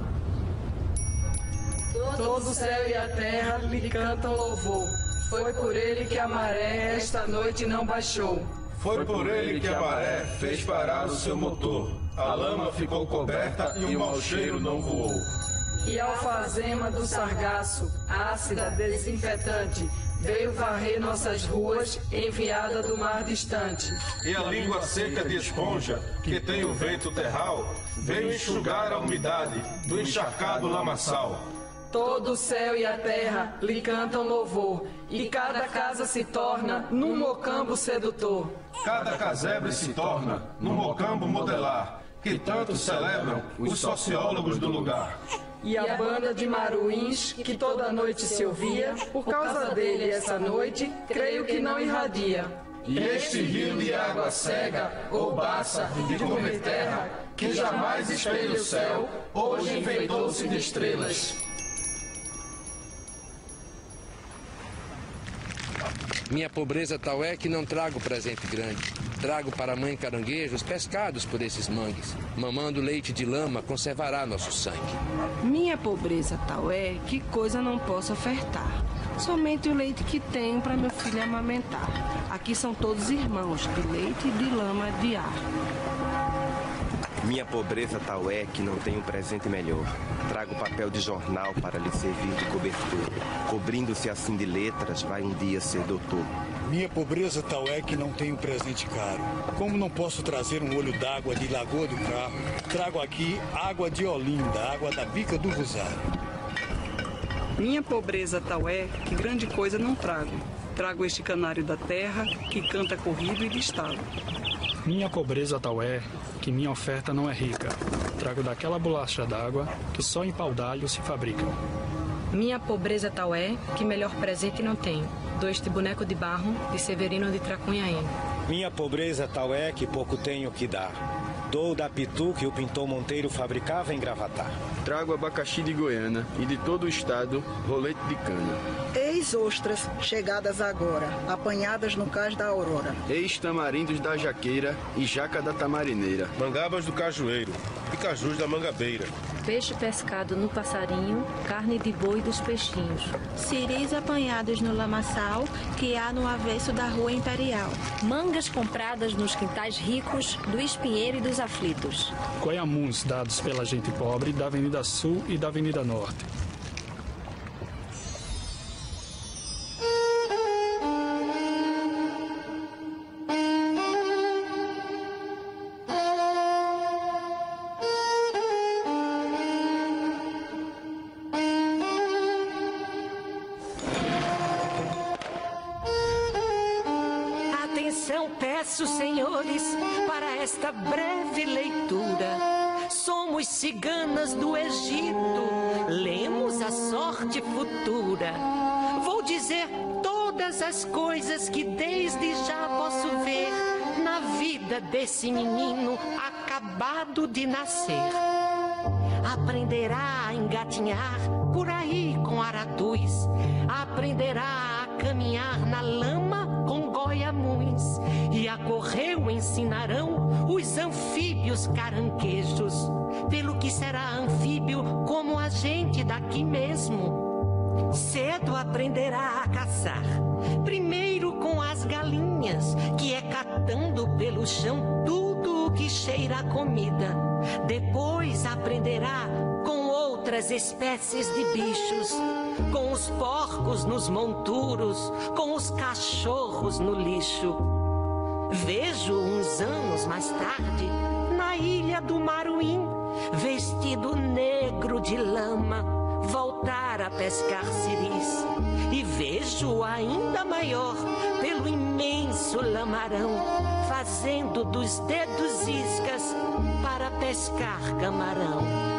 Todo o céu e a terra lhe cantam louvor. Foi por ele que a maré esta noite não baixou. Foi por ele que a maré fez parar o seu motor. A lama ficou coberta e o mau cheiro não voou. E a alfazema do sargaço, ácida, desinfetante, veio varrer nossas ruas, enviada do mar distante. E a língua seca de esponja, que tem o vento terral, veio enxugar a umidade do encharcado lamaçal. Todo o céu e a terra lhe cantam louvor, e cada casa se torna num mocambo sedutor. Cada casebre se torna num mocambo modelar, que tanto celebram os sociólogos do lugar. E a banda de maruins, que toda noite se ouvia, por causa dele essa noite, creio que não irradia. E este rio de água cega, ou baça, de comer terra, que jamais espelha o céu, hoje enfeitou-se de estrelas. Minha pobreza tal é que não trago presente grande. Trago para a mãe caranguejos pescados por esses mangues. Mamando leite de lama conservará nosso sangue. Minha pobreza tal é que coisa não posso ofertar. Somente o leite que tenho para meu filho amamentar. Aqui são todos irmãos, de leite e de lama de ar. Minha pobreza tal é que não tenho presente melhor. Trago papel de jornal para lhe servir de cobertor. Cobrindo-se assim de letras, vai um dia ser doutor. Minha pobreza tal é que não tenho presente caro. Como não posso trazer um olho d'água de Lagoa do Carro, trago aqui água de Olinda, água da Bica do Rosário. Minha pobreza tal é que grande coisa não trago. Trago este canário da terra que canta corrido e distalo. Minha pobreza tal é que minha oferta não é rica. Trago daquela bolacha d'água que só em Paudalho se fabrica. Minha pobreza tal é que melhor presente não tenho. Dou este boneco de barro de Severino de Tracunhaém. Minha pobreza tal é que pouco tenho que dar. Dou da pitu que o pintor Monteiro fabricava em Gravatar. Trago abacaxi de Goiânia e de todo o estado, rolete de cana. Eis ostras, chegadas agora, apanhadas no cais da Aurora. Eis tamarindos da Jaqueira e jaca da Tamarineira. Mangabas do Cajueiro e cajus da Mangabeira. Peixe pescado no passarinho, carne de boi dos peixinhos. Ciris apanhados no lamaçal, que há no avesso da Rua Imperial. Mangas compradas nos quintais ricos do espinheiro e dos aflitos. Goiamuns dados pela gente pobre da Avenida Sul e da Avenida Norte. Peço, senhores, para esta breve leitura. Somos ciganas do Egito, lemos a sorte futura. Vou dizer todas as coisas que desde já posso ver na vida desse menino acabado de nascer. Aprenderá a engatinhar por aí com aratuz. Aprenderá a caminhar na lama com goiamuns. E a correr o ensinarão os anfíbios caranquejos. Pelo que será anfíbio como a gente daqui mesmo. Cedo aprenderá a caçar. Primeiro com as galinhas, que é catando pelo chão tudo o que cheira a comida. Depois aprenderá com outros outras espécies de bichos, com os porcos nos monturos, com os cachorros no lixo. Vejo uns anos mais tarde, na ilha do Maruim, vestido negro de lama, voltar a pescar ciris. E vejo ainda maior, pelo imenso lamarão, fazendo dos dedos iscas para pescar camarão.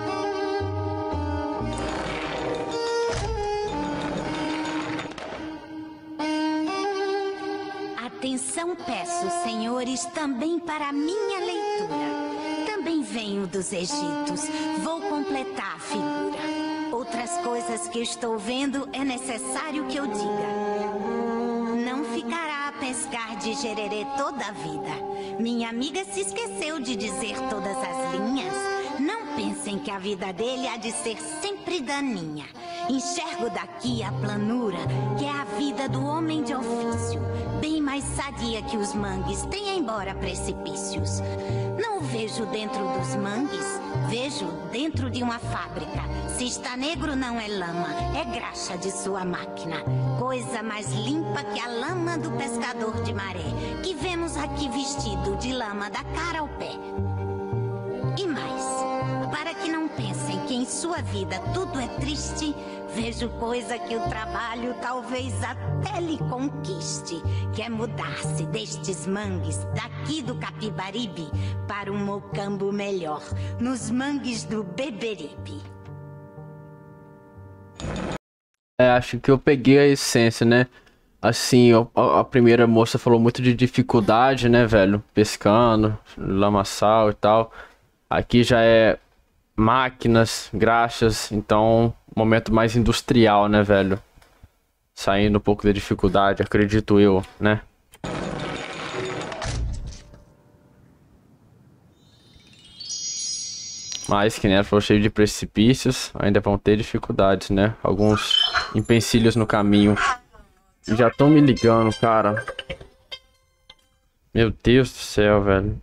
Atenção peço, senhores, também para a minha leitura. Também venho dos Egitos, vou completar a figura. Outras coisas que estou vendo é necessário que eu diga. Não ficará a pescar de Jererê toda a vida. Minha amiga se esqueceu de dizer todas as linhas. Não pensem que a vida dele há de ser sempre daninha. Enxergo daqui a planura, que é a vida do homem de ofício, bem mais sadia que os mangues, tenha embora precipícios. Não o vejo dentro dos mangues, vejo dentro de uma fábrica. Se está negro não é lama, é graxa de sua máquina. Coisa mais limpa que a lama do pescador de maré, que vemos aqui vestido de lama da cara ao pé. E mais, para que não pensem que em sua vida tudo é triste, vejo coisa que o trabalho talvez até lhe conquiste, que é mudar-se destes mangues, daqui do Capibaribe, para um mocambo melhor, nos mangues do Beberibe. Acho que eu peguei a essência, né? Assim, a primeira moça falou muito de dificuldade, né, velho? Pescando, lamaçal e tal. Aqui já é máquinas, graxas, então momento mais industrial, né, velho? Saindo um pouco da dificuldade, acredito eu, né? Mas, que nem ela falou, cheio de precipícios, ainda vão ter dificuldades, né? Alguns empecilhos no caminho. Já estão me ligando, cara. Meu Deus do céu, velho.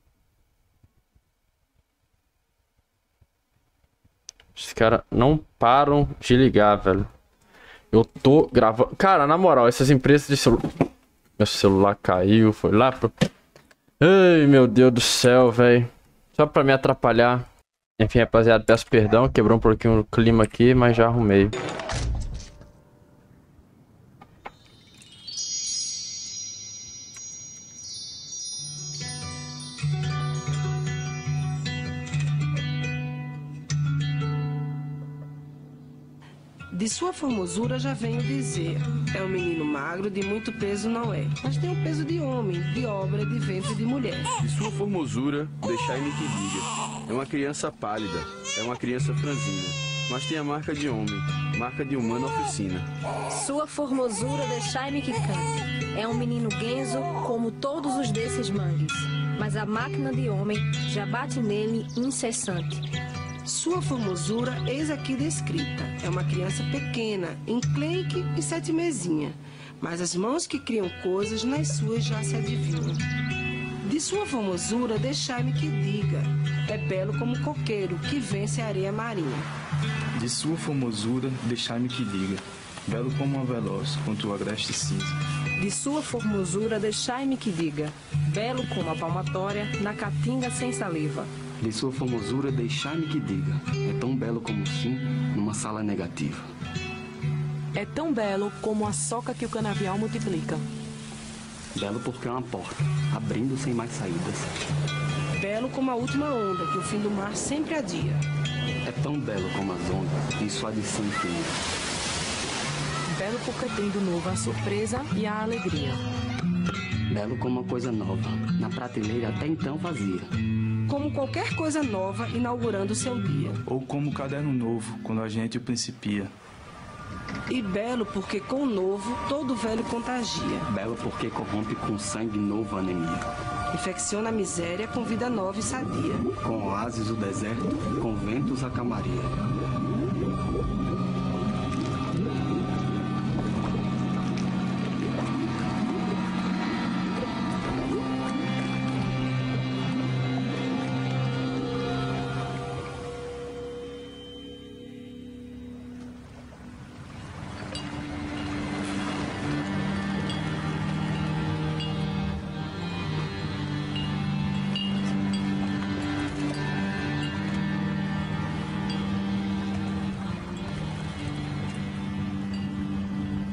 Os caras não param de ligar, velho. Eu tô gravando... Cara, na moral, essas empresas de celular... Meu celular caiu, foi lá pro... Ai, meu Deus do céu, velho. Só pra me atrapalhar. Enfim, rapaziada, peço perdão. Quebrou um pouquinho o clima aqui, mas já arrumei. De sua formosura já venho dizer, é um menino magro, de muito peso não é, mas tem o peso de homem, de obra, de ventre de mulher. De sua formosura, deixai-me que diga, é uma criança pálida, é uma criança franzina, mas tem a marca de homem, marca de humana oficina. Sua formosura deixai-me que cante, é um menino guenzo como todos os desses mangues, mas a máquina de homem já bate nele incessante. Sua formosura, eis aqui descrita. É uma criança pequena, enclenque e 7 mesinha. Mas as mãos que criam coisas, nas suas já se adivinham. De sua formosura, deixai-me que diga. É belo como coqueiro, que vence a areia marinha. De sua formosura, deixai-me que diga. Belo como uma veloz, com tua agreste cinza. De sua formosura, deixai-me que diga. Belo como a palmatória, na caatinga sem saliva. De sua formosura, deixai-me que diga, é tão belo como sim, numa sala negativa. É tão belo como a soca que o canavial multiplica. Belo porque é uma porta, abrindo sem mais saídas. Belo como a última onda, que o fim do mar sempre adia. É tão belo como as ondas, em sua adição infinita. Belo porque tem do novo a surpresa e a alegria. Belo como uma coisa nova, na prateleira até então vazia. Como qualquer coisa nova inaugurando seu dia. Ou como caderno novo, quando a gente o principia. E belo porque com o novo, todo velho contagia. Belo porque corrompe com sangue novo a anemia. Infecciona a miséria com vida nova e sadia. Com oásis o deserto, com ventos a calmaria.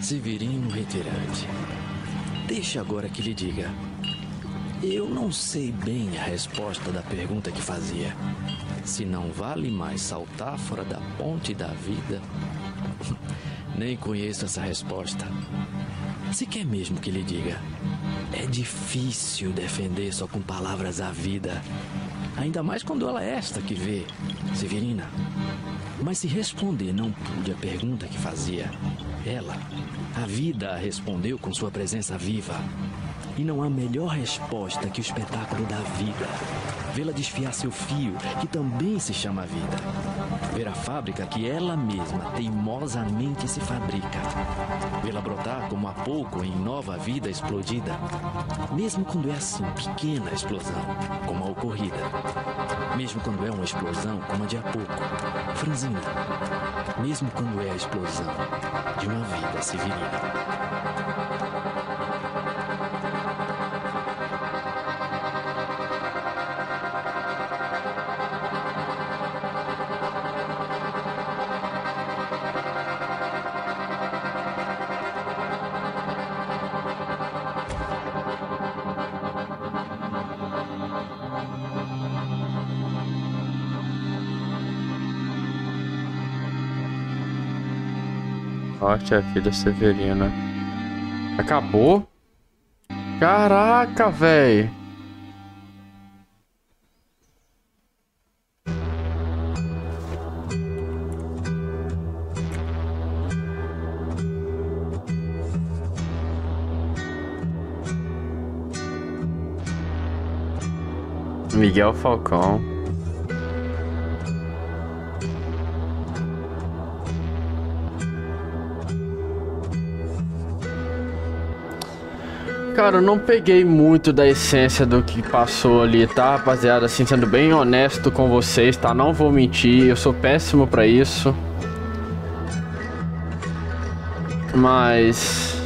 Severino Retirante, deixe agora que lhe diga. Eu não sei bem a resposta da pergunta que fazia. Se não vale mais saltar fora da ponte da vida... Nem conheço essa resposta. Se quer mesmo que lhe diga, é difícil defender só com palavras a vida. Ainda mais quando ela é esta que vê, Severina. Mas se responder não pude a pergunta que fazia, ela, a vida, a respondeu com sua presença viva. E não há melhor resposta que o espetáculo da vida. Vê-la desfiar seu fio, que também se chama vida. Ver a fábrica que ela mesma teimosamente se fabrica. Vê-la brotar como há pouco em nova vida explodida. Mesmo quando é assim, pequena explosão, como a ocorrida. Mesmo quando é uma explosão como a de há pouco, franzina. Mesmo quando é a explosão de uma vida severina. Morte é a filha Severina. Acabou? Caraca, velho. Miguel Falcão. Cara, eu não peguei muito da essência do que passou ali, tá, rapaziada? Assim, sendo bem honesto com vocês, tá? Não vou mentir, eu sou péssimo pra isso. Mas...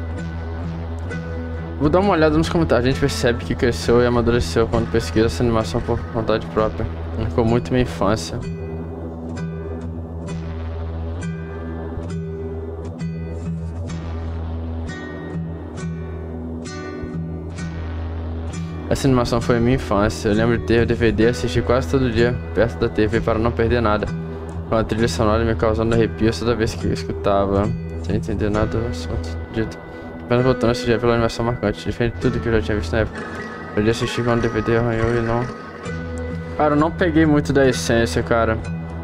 vou dar uma olhada nos comentários. A gente percebe que cresceu e amadureceu quando pesquisa essa animação por vontade própria. Ficou muito minha infância. Essa animação foi a minha infância. Eu lembro de ter o DVD e assistir quase todo dia perto da TV para não perder nada. Com a trilha sonora me causando arrepios toda vez que eu escutava. Sem entender nada do assunto dito. Apenas voltando a assistir pela animação marcante. Diferente de tudo que eu já tinha visto na época. Eu ia assistir quando o DVD arranhou e não... Cara, eu não peguei muito da essência, cara.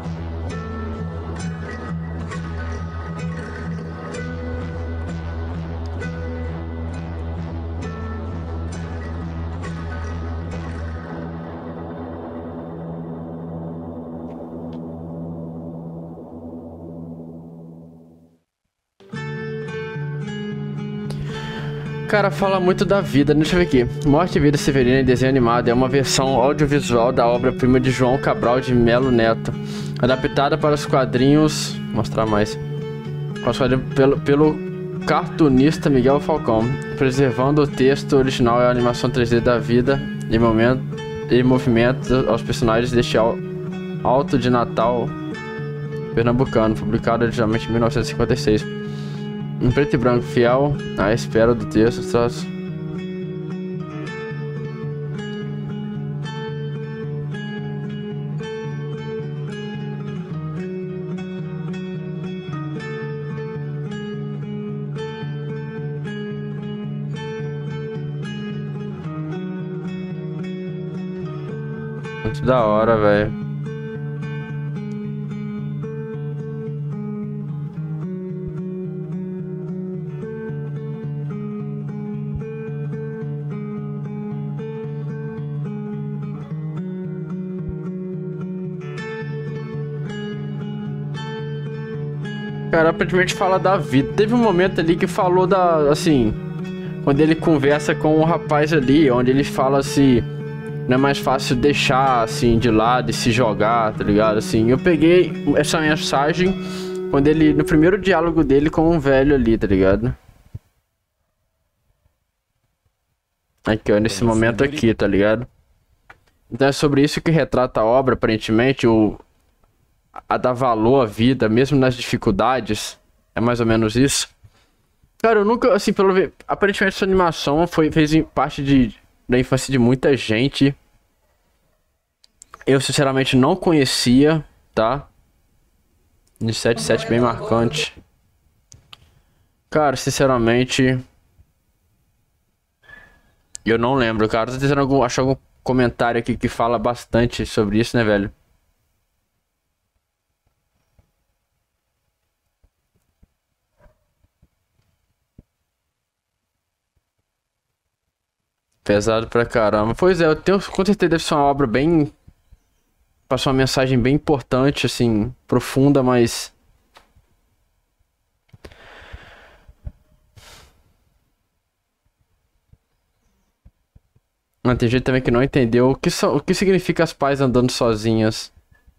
Cara, fala muito da vida, deixa eu ver aqui. Morte e Vida Severina em desenho animado é uma versão audiovisual da obra-prima de João Cabral de Melo Neto, adaptada para os quadrinhos, vou mostrar mais, pelo cartunista Miguel Falcão, preservando o texto original e a animação 3D da vida e movimento aos personagens deste Alto de Natal pernambucano, publicado originalmente em 1956. Em preto e branco, fiel à espera do texto, traz... Muito da hora, velho. Cara, aparentemente fala da vida. Teve um momento ali que falou da, assim, quando ele conversa com o rapaz ali, onde ele fala assim, não é mais fácil deixar, assim, de lado e se jogar, tá ligado? Assim, eu peguei essa mensagem quando ele, no primeiro diálogo dele com um velho ali, tá ligado? Aqui, ó, nesse momento aqui, tá ligado? Então é sobre isso que retrata a obra, aparentemente, a dar valor à vida, mesmo nas dificuldades. É mais ou menos isso. Cara, eu nunca, assim, pelo ver, aparentemente essa animação fez parte da infância de muita gente. Eu, sinceramente, não conhecia, tá? 177 bem marcante. Cara, sinceramente... eu não lembro, cara. Tô tentando achar algum comentário aqui que fala bastante sobre isso, né, velho? Pesado pra caramba. Pois é, eu tenho, com certeza deve ser uma obra bem... passou uma mensagem bem importante, assim, profunda, mas... Mas tem gente também que não entendeu o que significa as pais andando sozinhas.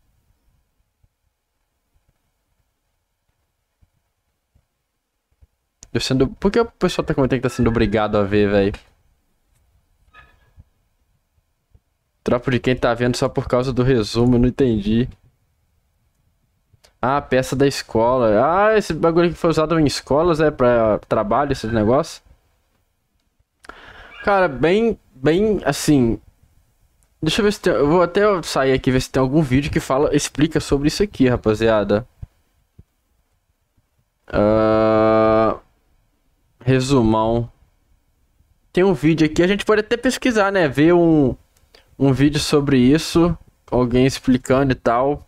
Por que o pessoal tá comentando que tá sendo obrigado a ver, velho? Tropa de quem tá vendo só por causa do resumo, eu não entendi. Ah, peça da escola. Ah, esse bagulho que foi usado em escolas, pra trabalho, esse negócio. Cara, bem assim... Deixa eu ver se tem... eu vou até sair aqui e ver se tem algum vídeo que explica sobre isso aqui, rapaziada. Resumão. Tem um vídeo aqui, a gente pode até pesquisar, né? Ver um vídeo sobre isso. Alguém explicando e tal.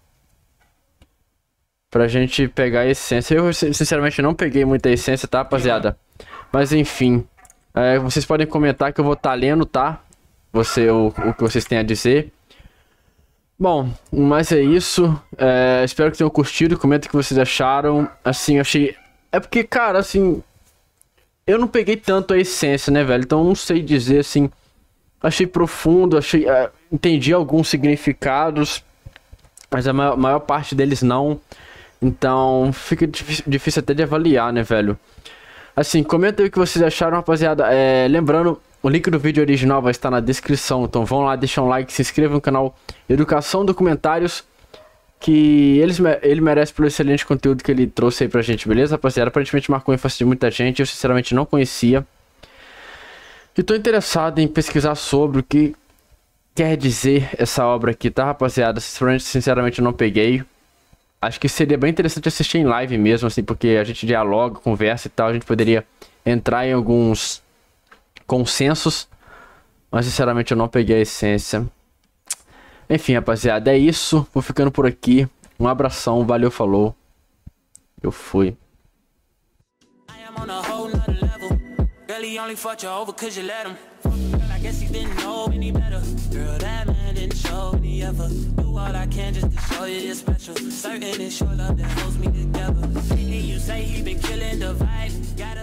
Pra gente pegar a essência. Eu, sinceramente, não peguei muita essência, tá, rapaziada? Mas, enfim... vocês podem comentar que eu vou estar lendo, tá? O que vocês têm a dizer. Bom, mas é isso. Espero que tenham curtido. Comenta o que vocês acharam. Assim, eu achei... É porque, cara, assim... eu não peguei tanto a essência, né, velho? Então, não sei dizer, assim... achei profundo, entendi alguns significados. Mas a maior parte deles não. Então, fica difícil até de avaliar, né, velho? Assim, comenta aí o que vocês acharam, rapaziada. Lembrando, o link do vídeo original vai estar na descrição. Então vão lá, deixa um like, se inscreva no canal Educação Documentários. Que ele merece pelo excelente conteúdo que ele trouxe aí pra gente, beleza, rapaziada? Aparentemente marcou a infância de muita gente. Eu sinceramente não conhecia. E tô interessado em pesquisar sobre o que quer dizer essa obra aqui, tá, rapaziada? Sinceramente não peguei. Acho que seria bem interessante assistir em live mesmo, assim, porque a gente dialoga, conversa e tal. A gente poderia entrar em alguns consensos. Mas, sinceramente, eu não peguei a essência. Enfim, rapaziada, é isso. Vou ficando por aqui. Um abração, valeu, falou. Eu fui. Guess he didn't know any better. Girl, that man didn't show any ever. Do all I can just to show you you're special. Certain it's your love that holds me together. And you say he been killing the vibe.